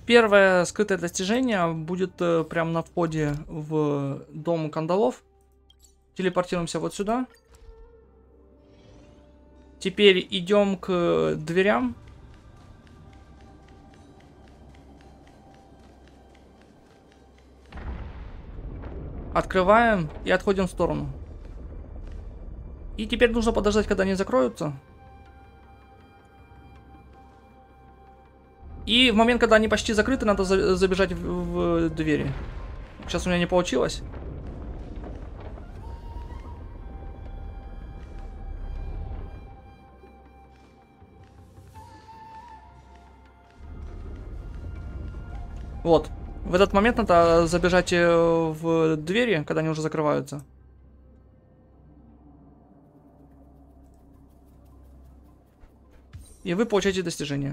Первое скрытое достижение будет прямо на входе в дом кандалов. Телепортируемся вот сюда. Теперь идем к дверям. Открываем и отходим в сторону. И теперь нужно подождать, когда они закроются. И в момент, когда они почти закрыты, надо забежать в двери. Сейчас у меня не получилось. Вот. В этот момент надо забежать в двери, когда они уже закрываются. И вы получаете достижение.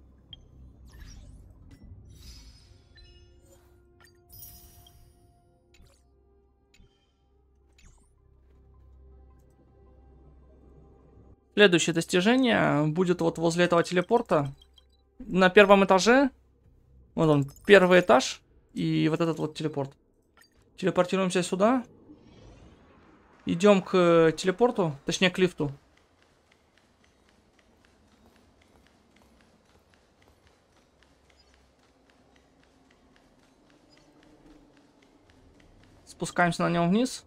Следующее достижение будет вот возле этого телепорта. На первом этаже. Вот он, первый этаж. И вот этот вот телепорт. Телепортируемся сюда. Идем к телепорту, точнее к лифту. Спускаемся на нем вниз.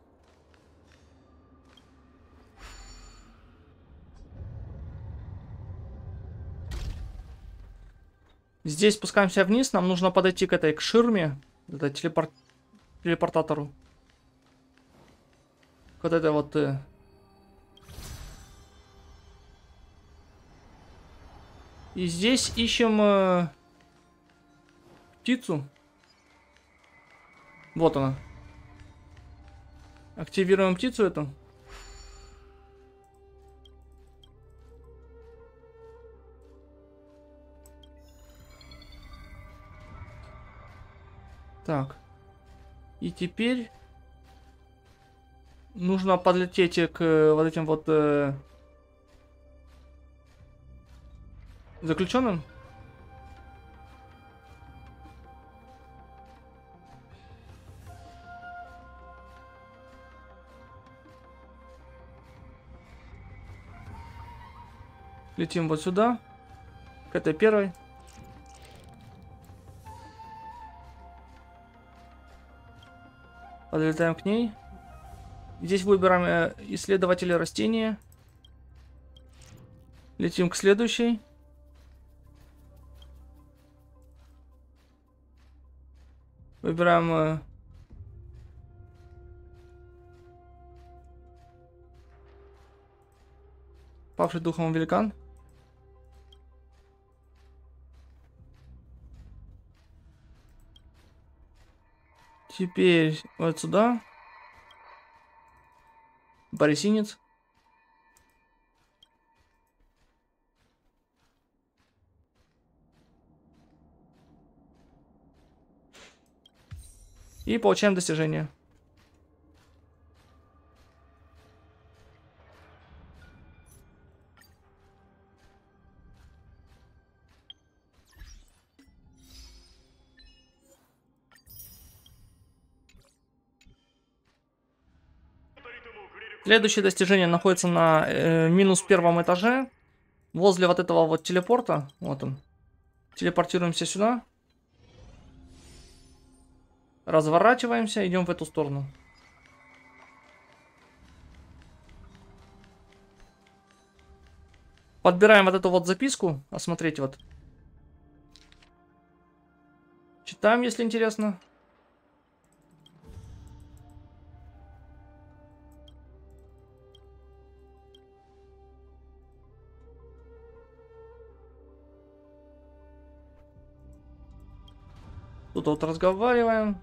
Здесь спускаемся вниз. Нам нужно подойти к ширме. Это телепортатору. Вот это вот. И здесь ищем птицу. Вот она. Активируем птицу эту. Так. И теперь нужно подлететь к вот этим вот заключенным. Летим вот сюда, к этой первой. Подлетаем к ней. Здесь выбираем исследователя растения. Летим к следующей. Выбираем павший духом великан. Теперь вот сюда. Борисинец. И получаем достижение. Следующее достижение находится на минус первом этаже. Возле вот этого вот телепорта. Вот он. Телепортируемся сюда. Разворачиваемся, идем в эту сторону. Подбираем вот эту вот записку. Осмотреть вот. Читаем, если интересно. Тут вот разговариваем.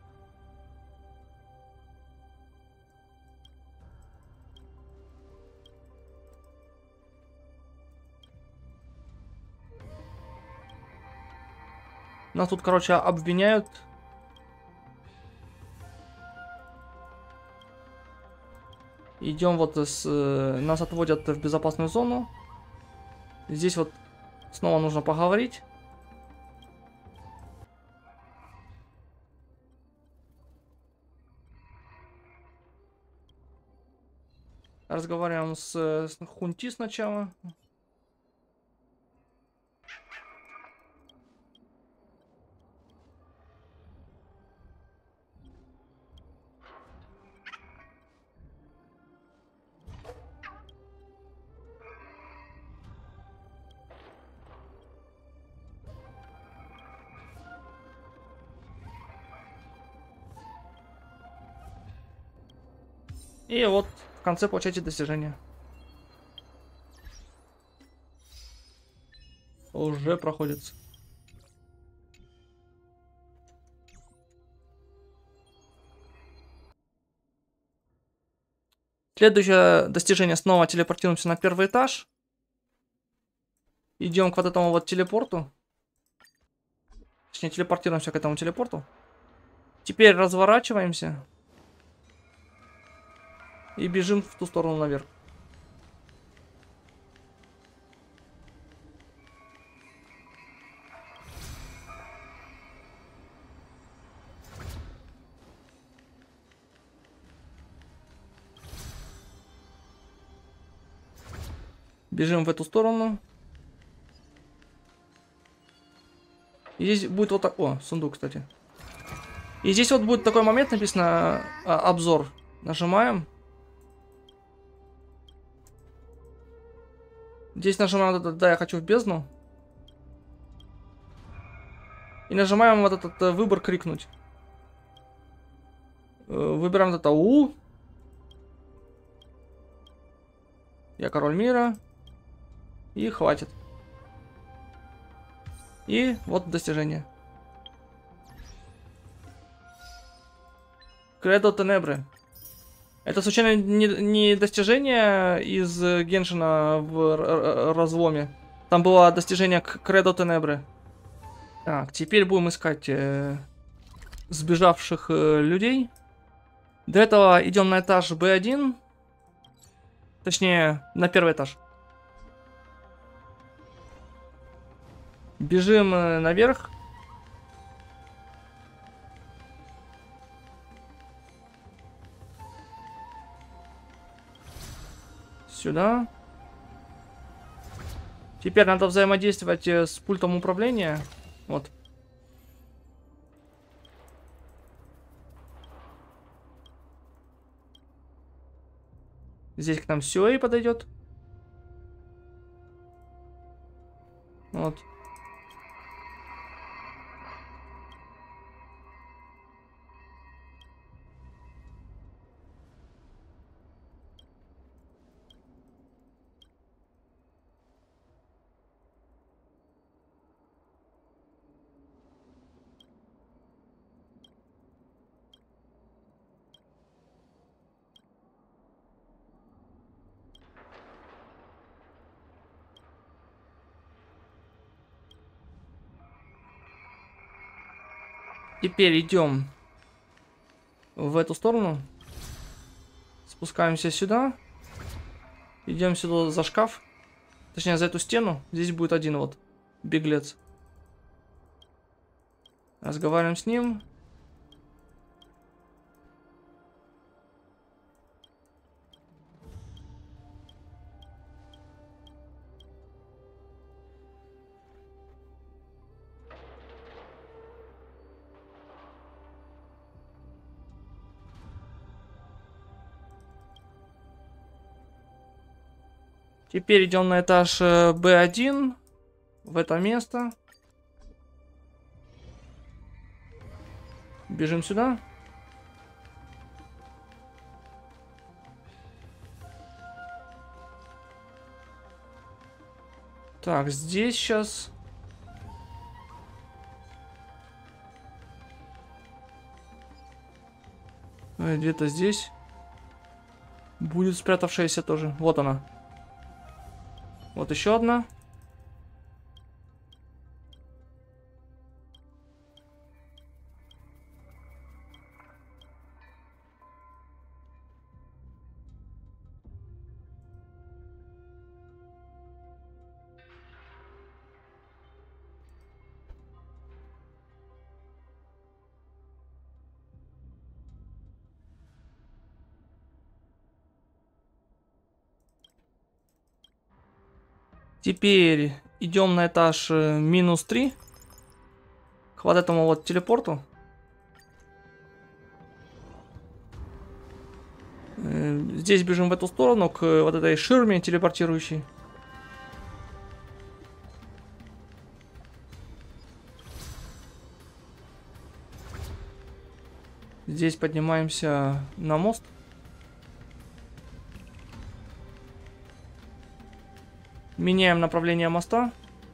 Нас тут, короче, обвиняют. Идем вот нас отводят в безопасную зону. Здесь вот снова нужно поговорить. Разговариваем с Хунти сначала. И вот в конце получаете достижение. Уже проходится. Следующее достижение. Снова телепортируемся на первый этаж. Идем к вот этому вот телепорту. Точнее, телепортируемся к этому телепорту. Теперь разворачиваемся. И бежим в ту сторону наверх. Бежим в эту сторону. И здесь будет вот так... О, сундук, кстати. И здесь вот будет такой момент, написано обзор. Нажимаем. Здесь нажимаем вот это, да, я хочу в бездну. И нажимаем вот этот выбор крикнуть. Выбираем вот это У. Я король мира. И хватит. И вот достижение. Кредо Тенебры. Это случайно не достижение из Геншина в разломе. Там было достижение Кредо Тенебры. Так, теперь будем искать сбежавших людей. До этого идем на этаж B1. Точнее, на первый этаж. Бежим наверх. Сюда. Теперь надо взаимодействовать с пультом управления. Вот. Здесь к нам Сюэй подойдет. Вот. Теперь идем в эту сторону. Спускаемся сюда. Идем сюда за шкаф. Точнее, за эту стену. Здесь будет один вот беглец. Разговариваем с ним. Теперь идем на этаж B1. В это место. Бежим сюда. Так, здесь сейчас... Где-то здесь. Будет спрятавшаяся тоже. Вот она. Вот еще одна. Теперь идем на этаж -3. К вот этому вот телепорту. Здесь бежим в эту сторону, к вот этой ширме телепортирующей. Здесь поднимаемся на мост. Меняем направление моста.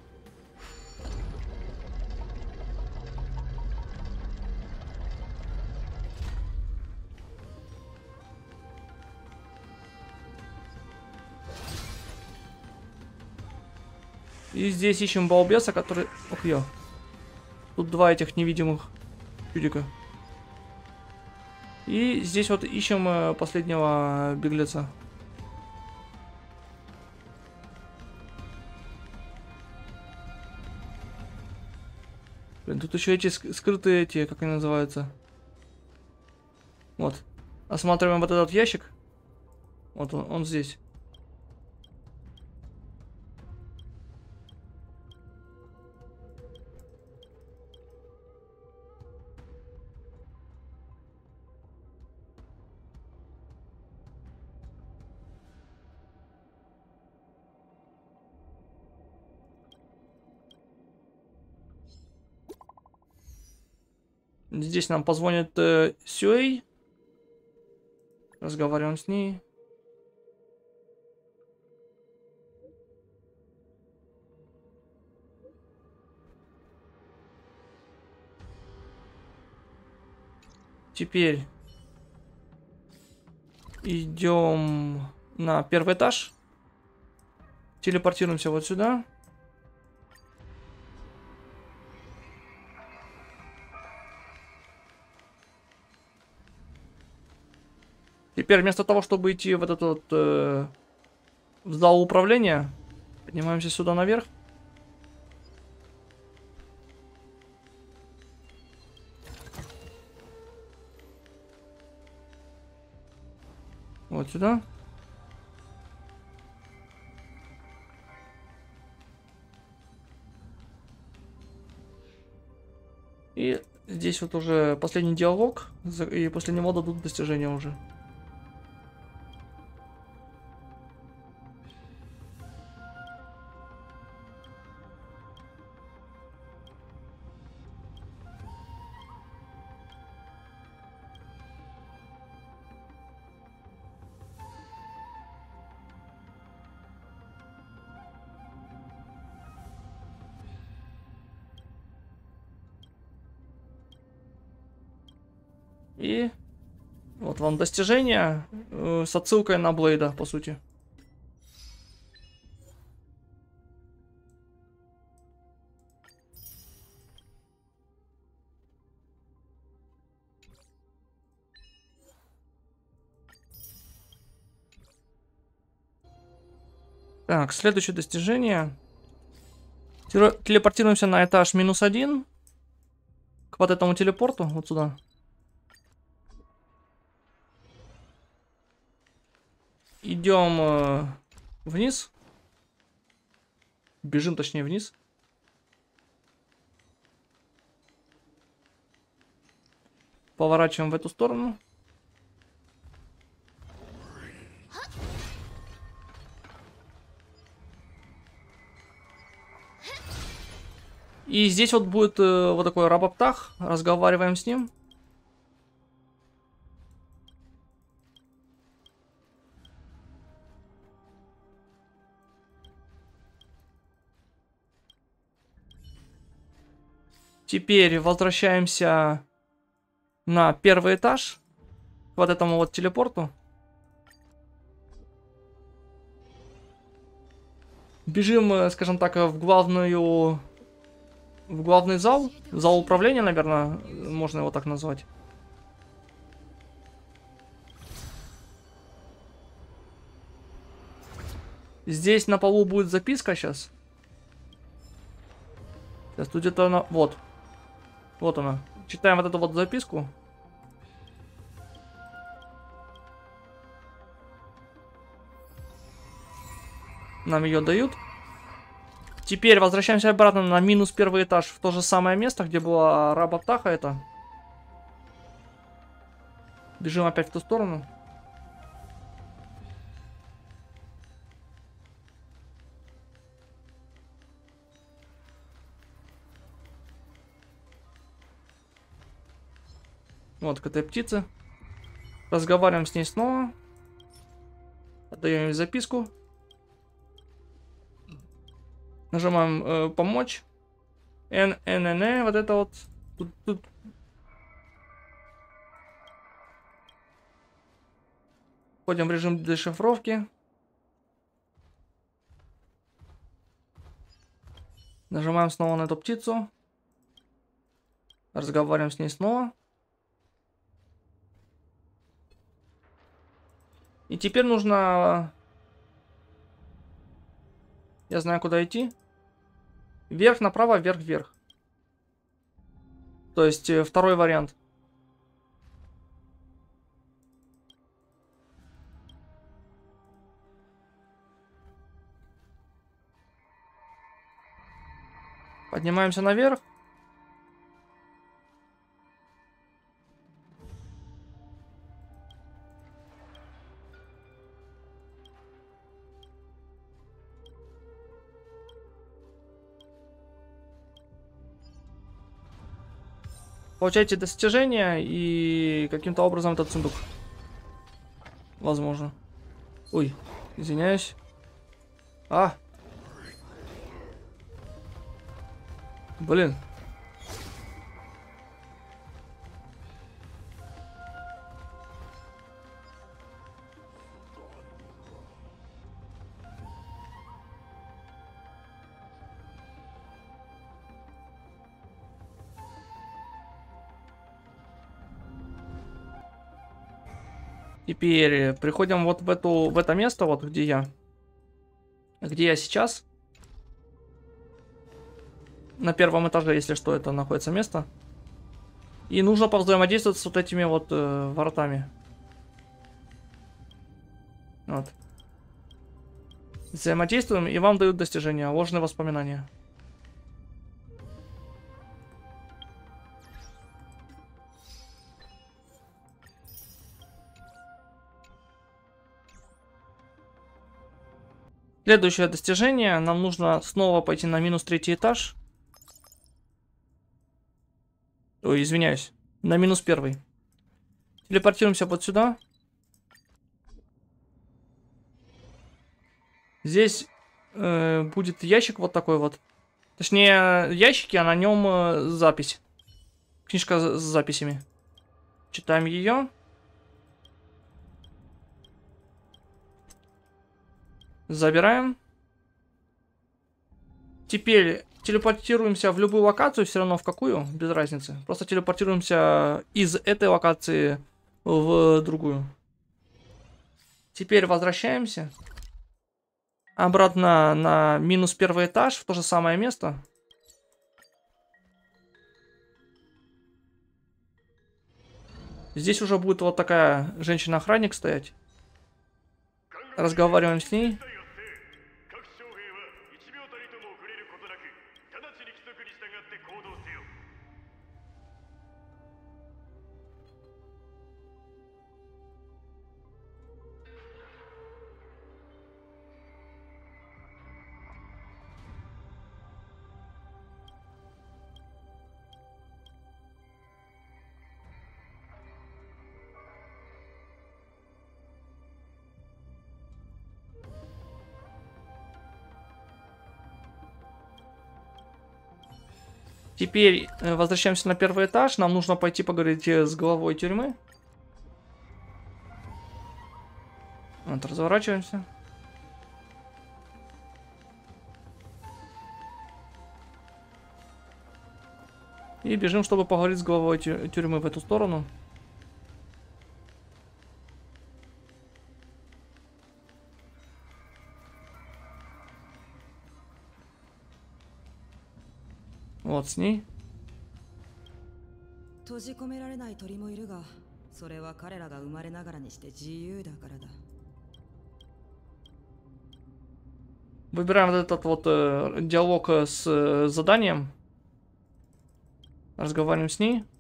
И здесь ищем балбеса, который... Ох, ё. Тут два этих невидимых чудика. И здесь вот ищем последнего беглеца. Блин, тут еще эти скрытые эти, как они называются. Вот. Осматриваем вот этот ящик. Вот он здесь. Здесь нам позвонит Сюэй. Разговариваем с ней. Теперь идем на первый этаж. Телепортируемся вот сюда. Теперь вместо того, чтобы идти в этот вот в зал управления, поднимаемся сюда наверх. Вот сюда. И здесь вот уже последний диалог, и после него дадут достижения уже. И вот вам достижение с отсылкой на Блейда, по сути. Так, следующее достижение. Телепортируемся на этаж -1. К вот этому телепорту, вот сюда. Идем вниз. Бежим, точнее, вниз. Поворачиваем в эту сторону. И здесь вот будет вот такой рабоптах. Разговариваем с ним. Теперь возвращаемся на первый этаж. К вот этому вот телепорту. Бежим, скажем так, в главный зал. Зал управления, наверное, можно его так назвать. Здесь на полу будет записка сейчас. Сейчас тут где-то она... Вот. Вот она. Читаем вот эту вот записку. Нам ее дают. Теперь возвращаемся обратно на минус первый этаж, в то же самое место, где была Раба-Птаха это. Бежим опять в ту сторону. Вот к этой птице. Разговариваем с ней снова. Отдаем ей записку. Нажимаем помочь. ННН, вот это вот. Тут. Входим в режим дешифровки. Нажимаем снова на эту птицу. Разговариваем с ней снова. И теперь нужно... Я знаю, куда идти. Вверх, направо, вверх, вверх. То есть второй вариант. Поднимаемся наверх. Получаете достижения и каким-то образом этот сундук. Возможно. Ой, извиняюсь. Блин. Теперь приходим вот в это место, вот где я сейчас. На первом этаже, если что, это находится место. И нужно повзаимодействовать с вот этими вот воротами. Вот. Взаимодействуем, и вам дают достижения, ложные воспоминания. Следующее достижение. Нам нужно снова пойти на минус третий этаж. Ой, извиняюсь. На минус первый. Телепортируемся вот сюда. Здесь будет ящик вот такой вот. Точнее, ящики, а на нем запись. Книжка с записями. Читаем ее. Забираем. Теперь телепортируемся в любую локацию, все равно в какую, без разницы. Просто телепортируемся из этой локации в другую. Теперь возвращаемся. Обратно на минус первый этаж, в то же самое место. Здесь уже будет вот такая женщина-охранник стоять. Разговариваем с ней. Теперь возвращаемся на первый этаж. Нам нужно пойти поговорить с главой тюрьмы. Вот, разворачиваемся. И бежим, чтобы поговорить с главой тюрьмы в эту сторону. Вот с ней. 閉じ込められない鳥もいるが、それは彼らが生まれながらにして自由だからだ。 Выбираем вот этот вот диалог с заданием. Разговариваем с ней.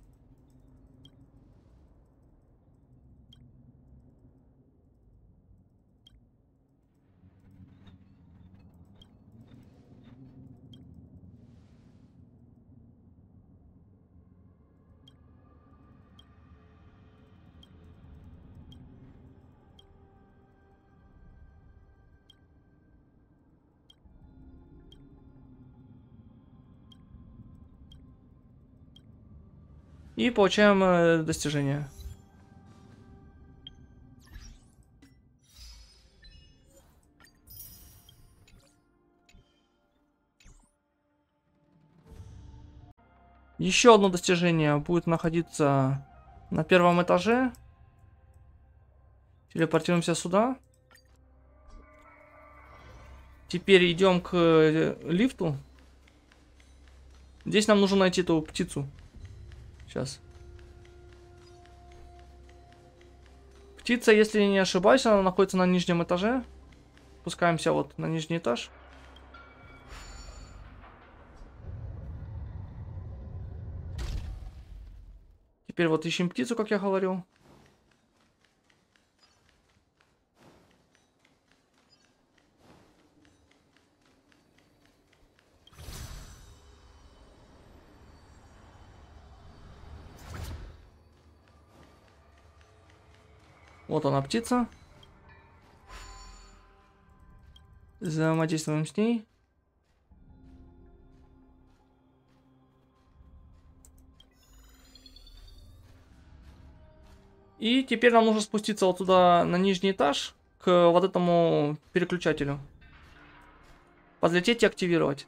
И получаем достижение. Еще одно достижение будет находиться на первом этаже. Телепортируемся сюда. Теперь идем к лифту. Здесь нам нужно найти эту птицу. Сейчас. Птица, если не ошибаюсь, она находится на нижнем этаже. Спускаемся вот на нижний этаж. Теперь вот ищем птицу, как я говорил. Вот она, птица. Взаимодействуем с ней. И теперь нам нужно спуститься вот туда, на нижний этаж, к вот этому переключателю. Подлететь и активировать.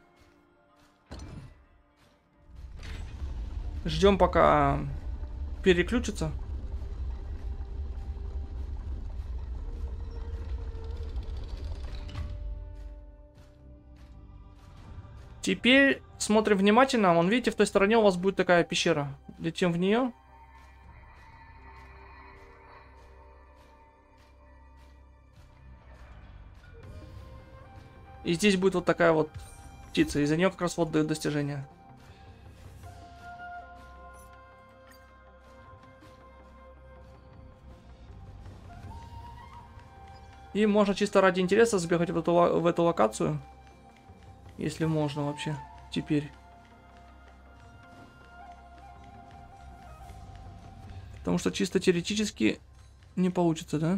Ждем, пока переключится. Теперь смотрим внимательно. Вон, видите, в той стороне у вас будет такая пещера. Летим в нее. И здесь будет вот такая вот птица. Из-за нее как раз вот дают достижения. И можно чисто ради интереса сбегать в эту локацию. Если можно вообще. Теперь. Потому что чисто теоретически не получится, да?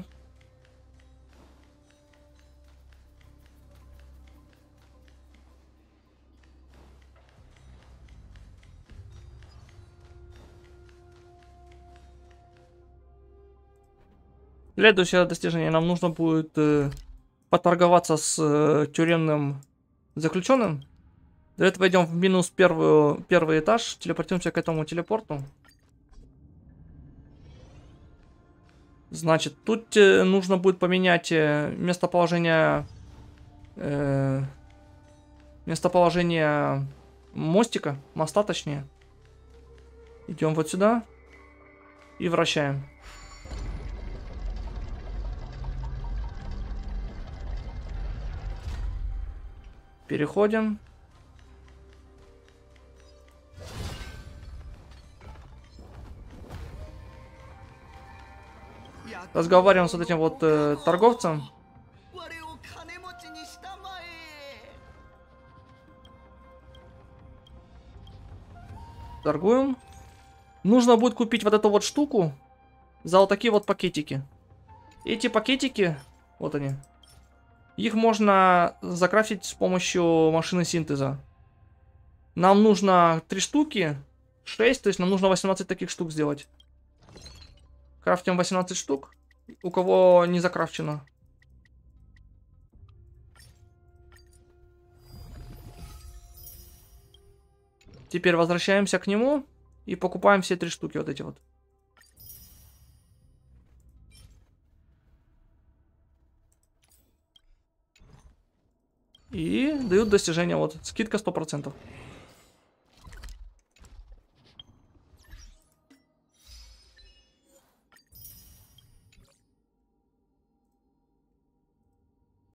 Следующее достижение. Нам нужно будет поторговаться с тюремным заключенным. Для этого идем в минус первый этаж. Телепортируемся к этому телепорту. Значит, тут нужно будет поменять местоположение мостика, моста точнее. Идем вот сюда и вращаем. Переходим. Разговариваем с вот этим вот торговцем. Торгуем. Нужно будет купить вот эту вот штуку за вот такие вот пакетики. Эти пакетики, вот они. Их можно закрафтить с помощью машины синтеза. Нам нужно 3 штуки, 6, то есть нам нужно 18 таких штук сделать. Крафтим 18 штук, у кого не закрафчено. Теперь возвращаемся к нему и покупаем все 3 штуки вот эти вот. И дают достижение, вот, скидка 100%.